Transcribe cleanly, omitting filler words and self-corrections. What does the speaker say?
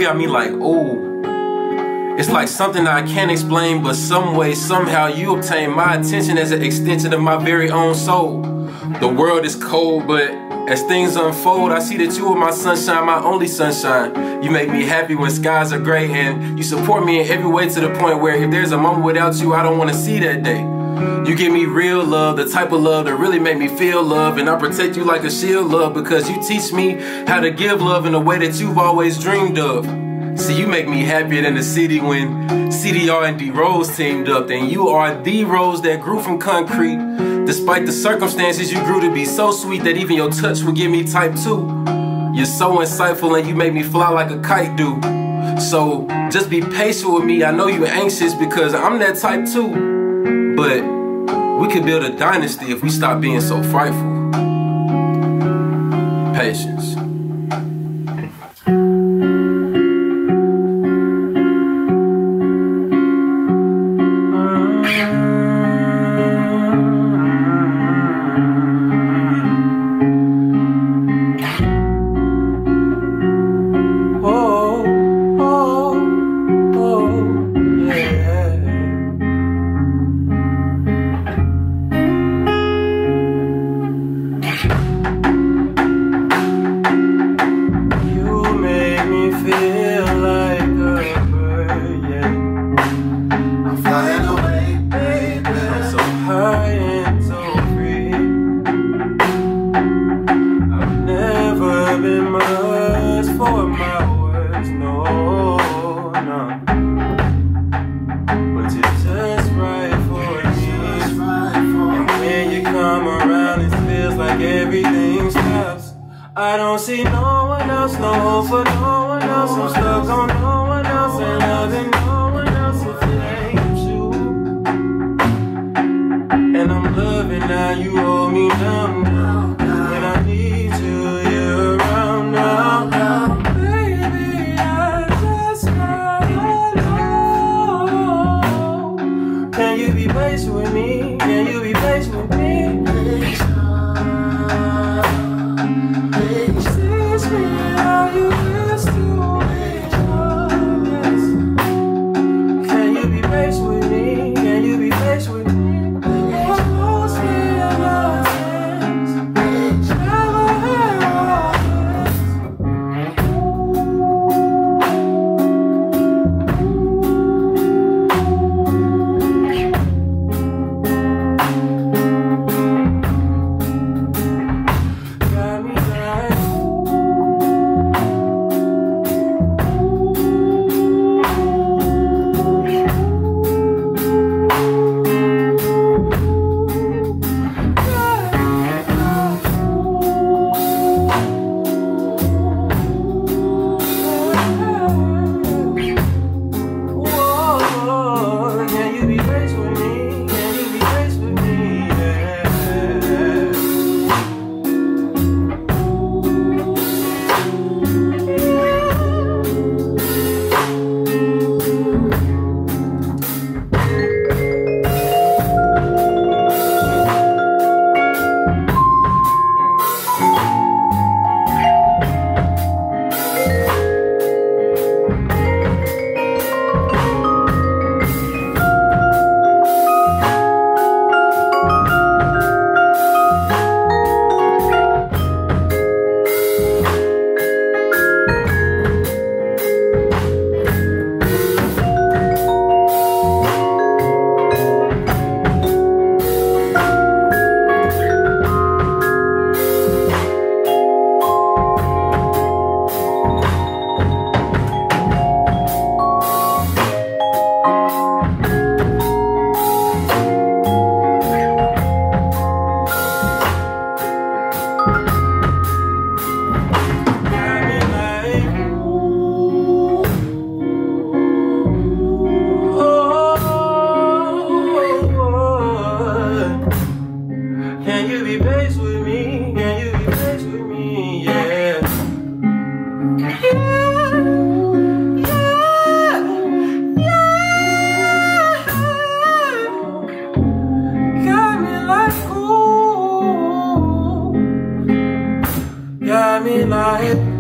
got me like, ooh. It's like something that I can't explain, but some way, somehow you obtain my attention as an extension of my very own soul. The world is cold, but as things unfold, I see that you are my sunshine, my only sunshine. You make me happy when skies are gray, and you support me in every way to the point where if there's a moment without you, I don't want to see that day. You give me real love, the type of love that really make me feel love, and I protect you like a shield, love, because you teach me how to give love in a way that you've always dreamed of. See, you make me happier than the city when CDR and D-Rose teamed up. And you are the rose that grew from concrete. Despite the circumstances, you grew to be so sweet that even your touch would give me type 2. You're so insightful and you make me fly like a kite do. So just be patient with me. I know you're anxious because I'm that type 2. But we could build a dynasty if we stop being so frightful. Patience. Everything stops. I don't see no one else, no hope for no one else. I'm stuck on no one else and loving no one else if it ain't you. And I'm loving now, you hold me down now. When I need you, you're around now. Baby, I just gotta know. Can you be patient with me? Can you be patient with me? Got me like